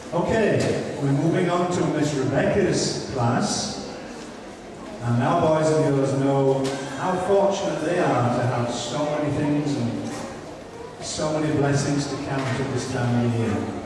Okay, we're moving on to Miss Rebecca's class. And our boys and girls know how fortunate they are to have so many things and so many blessings to count at this time of the year.